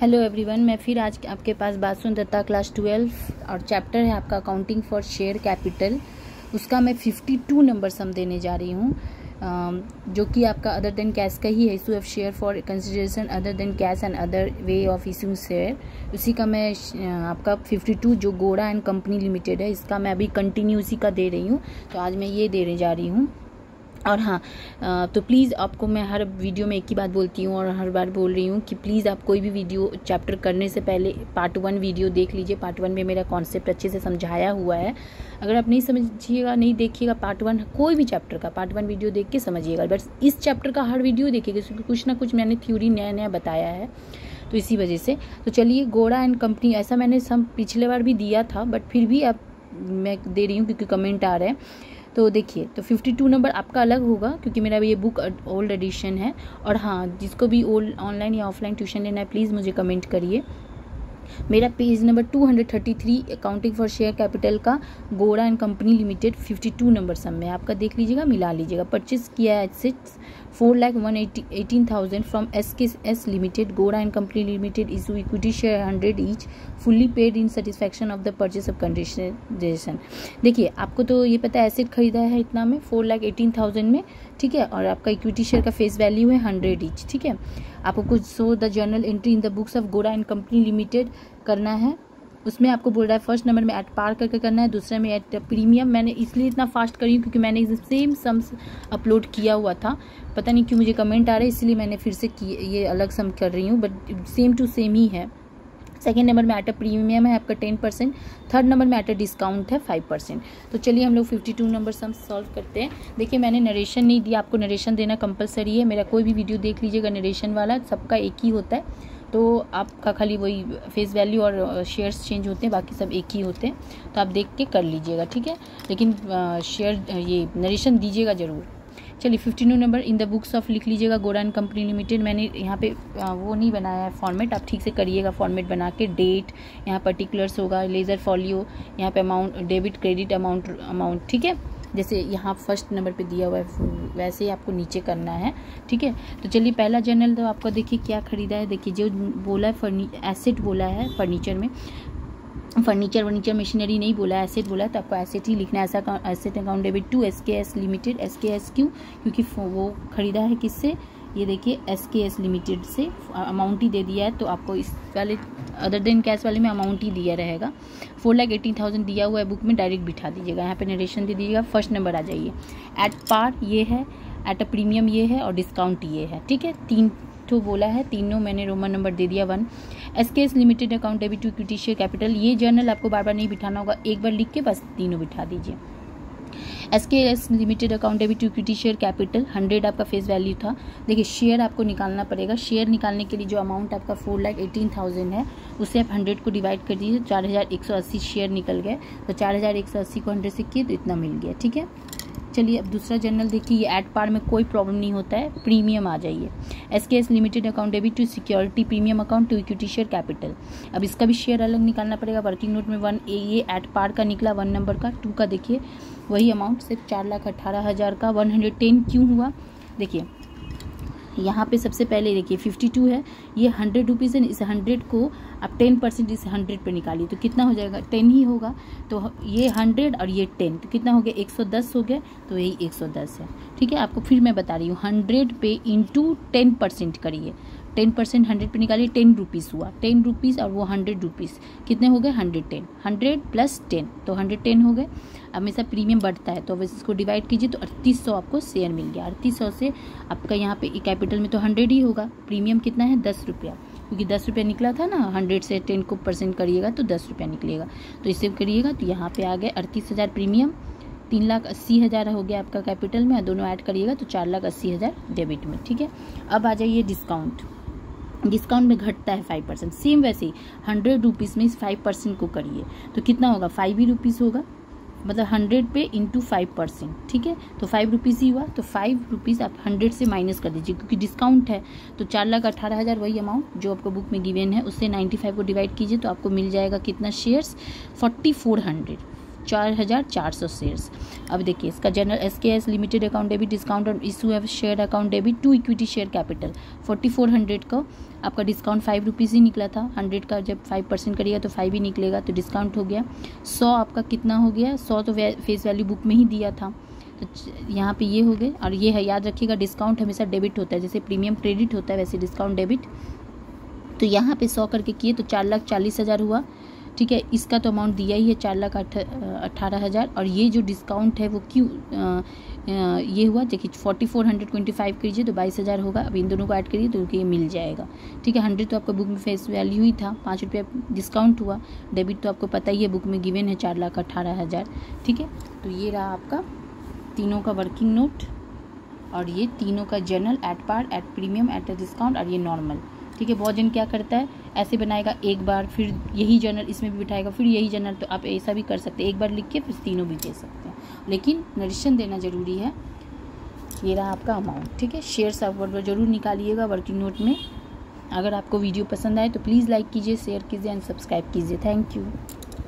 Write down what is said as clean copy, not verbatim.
Hello everyone, मैं फिर आज आपके पास बात दत्ता क्लास 12 और चैप्टर है आपका अकाउंटिंग फॉर शेयर कैपिटल। उसका मैं 52 नंबर सम देने जा रही हूँ, जो कि आपका अदर देन कैश का ही है। Issue of share for consideration other than cash and other way of issuing share, उसी का मैं आपका 52 जो गोड़ा एंड कंपनी लिमिटेड है, इसका मैं अभी कंटिन्यू उसी का दे रही हूँ। तो आज मैं ये देने जा रही हूँ। और हाँ, तो प्लीज़ आपको मैं हर वीडियो में एक ही बात बोलती हूँ और हर बार बोल रही हूँ कि प्लीज़ आप कोई भी वीडियो चैप्टर करने से पहले पार्ट 1 वीडियो देख लीजिए। पार्ट 1 में मेरा कॉन्सेप्ट अच्छे से समझाया हुआ है। अगर आप नहीं समझिएगा, नहीं देखिएगा पार्ट 1 कोई भी चैप्टर का पार्ट 1 वीडियो देख के समझिएगा, बस इस चैप्टर का हर वीडियो देखिएगा, क्योंकि कुछ ना कुछ मैंने थ्योरी नया नया बताया है, तो इसी वजह से। तो चलिए, गोड़ा एंड कंपनी, ऐसा मैंने सम पिछले बार भी दिया था, बट फिर भी अब मैं दे रही हूँ क्योंकि कमेंट आ रहे हैं। तो देखिए, तो 52 नंबर आपका अलग होगा क्योंकि मेरा ये बुक ओल्ड एडिशन है। और हाँ, जिसको भी ओल्ड ऑनलाइन या ऑफलाइन ट्यूशन लेना है, प्लीज़ मुझे कमेंट करिए। मेरा page number 233 accounting for share capital का Goda and company limited 52 number sum में आपका देख लीजिएगा, मिला लीजिएगा। परचेज किया है assets 4,118,000 from SKS limited, Goda and company limited issue equity share 100 each, fully paid in satisfaction of the purchase of condition. देखिए, आपको तो ये पता है एसेट खरीदा है इतना में 4,18,000 में, ठीक है। और आपका इक्विटी शेयर का फेस वैल्यू है 100 ईच, ठीक है। आपको कुछ so the journal entry in the books of Goda and company limited करना है। उसमें आपको बोल रहा है फर्स्ट नंबर में एट पार करके करना है, दूसरे में एट प्रीमियम। मैंने इसलिए इतना फास्ट करी हूँ क्योंकि मैंने सेम सम्स अपलोड किया हुआ था, पता नहीं क्यों मुझे कमेंट आ रहे हैं, इसलिए मैंने फिर से ये अलग सम कर रही हूँ, बट सेम टू सेम ही है। सेकेंड नंबर में एट प्रीमियम है आपका 10%, थर्ड नंबर में एट डिस्काउंट है 5%। तो चलिए हम लोग 52 नंबर सम सॉल्व करते हैं। देखिए, मैंने नरेशन नहीं दिया, आपको नरेशन देना कंपलसरी है। मेरा कोई भी वीडियो देख लीजिएगा नरेशन वाला, सबका एक ही होता है। तो आपका खाली वही फेस वैल्यू और शेयर्स चेंज होते हैं, बाकी सब एक ही होते हैं। तो आप देख के कर लीजिएगा, ठीक है। लेकिन शेयर ये नरेशन दीजिएगा ज़रूर। चलिए, 52 number in the books of लिख लीजिएगा गोड़ा एंड कंपनी लिमिटेड। मैंने यहाँ पे वो नहीं बनाया है फॉर्मेट, आप ठीक से करिएगा फॉर्मेट बना के। डेट यहाँ पर्टिकुलर्स होगा, लेजर फॉलियो यहाँ पे अमाउंट, डेबिट क्रेडिट अमाउंट, ठीक है। जैसे यहाँ फर्स्ट नंबर पे दिया हुआ है वैसे ही आपको नीचे करना है, ठीक है। तो चलिए, पहला जर्नल तो आपको देखिए क्या खरीदा है। देखिए, जो बोला है एसेट बोला है फर्नीचर में, फर्नीचर मशीनरी नहीं बोला है, एसेट बोला है, तो आपको एसेट ही लिखना है। ऐसा asset account debit to SKS limited. SKS क्यों? क्योंकि वो खरीदा है किससे, ये देखिए SKS लिमिटेड से। अमाउंट ही दे दिया है, तो आपको इस वाले अदर देन कैश वाले में अमाउंट ही दिया रहेगा। 4,18,000 दिया हुआ है बुक में, डायरेक्ट बिठा दीजिएगा। यहाँ पे नरेशन दे दीजिएगा, फर्स्ट नंबर आ जाइए। एट पार ये है, एट अ प्रीमियम ये है, और डिस्काउंट ये है, ठीक है। 3 तो बोला है, तीनों मैंने रोमन नंबर दे दिया 1। SKS limited account debit to equity share capital, ये जर्नल आपको बार बार नहीं बिठाना होगा, एक बार लिख के बस तीनों बिठा दीजिए। SKS limited account debit to equity share capital 100 आपका फेस वैल्यू था। देखिए, शेयर आपको निकालना पड़ेगा। शेयर निकालने के लिए जो अमाउंट आपका 4,18,000 है, उससे आप 100 को डिवाइड कर दीजिए, 4,180 शेयर निकल गए। तो 4,180 को 100 से किए तो इतना मिल गया, ठीक है। चलिए, अब दूसरा जर्नल देखिए। ये एट पार में कोई प्रॉब्लम नहीं होता है, प्रीमियम आ जाइए। SKS limited account debit to security premium account to equity share capital. अब इसका भी शेयर अलग निकालना पड़ेगा। वर्किंग नोट में 1 ये एट पार का निकला 1 नंबर का। 2 का देखिए वही अमाउंट, सिर्फ 4,18,000 का 110 क्यों हुआ? देखिए, यहाँ पे सबसे पहले देखिए 52 है, ये 100 रुपीज़ है। इस 100 को आप 10% इस 100 पे निकालिए तो कितना हो जाएगा? 10 ही होगा। तो ये 100 और ये 10 तो कितना हो गया? 110 हो गया। तो यही 110 है, ठीक है। आपको फिर मैं बता रही हूँ, 100 पे इंटू 10% करिए। 10% 100 पे निकालिए, 10 रुपीज़ हुआ। 10 रुपीज़ और वो 100 रुपीज़ कितने हो गए? 110। 100 प्लस 10 तो 110 हो गए। हमेशा प्रीमियम बढ़ता है, तो अब इसको डिवाइड कीजिए तो 3800 आपको शेयर मिल गया। 3800 से आपका यहाँ पे कैपिटल में तो 100 ही होगा। प्रीमियम कितना है? 10 रुपया, क्योंकि 10 रुपया निकला था ना। 100 से 10 को % करिएगा तो 10 रुपया निकलेगा। तो इसे करिएगा तो यहाँ पे आ गए 38,000 प्रीमियम, 3,80,000 हो गया आपका कैपिटल में, दोनों ऐड करिएगा तो 4,80,000 डेबिट में, ठीक है। अब आ जाइए डिस्काउंट। डिस्काउंट में घटता है 5%, सेम वैसे ही 100 रुपीज़ में इस 5% को करिए तो कितना होगा? 5 ही रुपीज़ होगा, मतलब 100 पे इंटू 5%, ठीक है। तो 5 रुपीज़ ही हुआ। तो 5 रुपीज़ आप 100 से माइनस कर दीजिए क्योंकि डिस्काउंट है। तो 4,18,000 वही अमाउंट जो आपको बुक में गिवन है, उससे 95 को डिवाइड कीजिए तो आपको मिल जाएगा कितना शेयर्स? 4,400। 4,400 शेयर्स। अब देखिए इसका journal SKS limited account debit discount और इशू है share account debit to equity share capital 4400 का आपका डिस्काउंट 5 रुपीज़ ही निकला था। 100 का जब 5% करिएगा तो 5 ही निकलेगा, तो डिस्काउंट हो गया। 100 आपका कितना हो गया, 100 तो फेस वैल्यू बुक में ही दिया था, तो यहाँ पे ये हो गए। और ये है, याद रखिएगा डिस्काउंट हमेशा डेबिट होता है, जैसे प्रीमियम क्रेडिट होता है वैसे डिस्काउंट डेबिट। तो यहाँ पे 100 करके किए तो 4,40,000 हुआ, ठीक है। इसका तो अमाउंट दिया ही है 4,18,000, और ये जो डिस्काउंट है वो क्यों ये हुआ, देखिए 4425 कीजिए तो 22,000 होगा। अब इन दोनों को ऐड करिए तो ये मिल जाएगा, ठीक है। 100 तो आपका बुक में फेस वैल्यू ही था, 5 रुपये डिस्काउंट हुआ। डेबिट तो आपको पता ही है बुक में गिवन है 4,18,000, ठीक है। तो ये रहा आपका तीनों का वर्किंग नोट, और ये तीनों का journal at par, at premium, at discount, और ये नॉर्मल, ठीक है। बहुत जन क्या करता है, ऐसे बनाएगा एक बार, फिर यही जर्नल इसमें भी बिठाएगा, फिर यही जर्नल। तो आप ऐसा भी कर सकते हैं, एक बार लिख के फिर तीनों भी दे सकते हैं, लेकिन नरेशन देना ज़रूरी है। ये रहा आपका अमाउंट, ठीक है। शेयर्स आप जरूर निकालिएगा वर्किंग नोट में। अगर आपको वीडियो पसंद आए तो प्लीज़ लाइक कीजिए, शेयर कीजिए एंड सब्सक्राइब कीजिए। Thank you.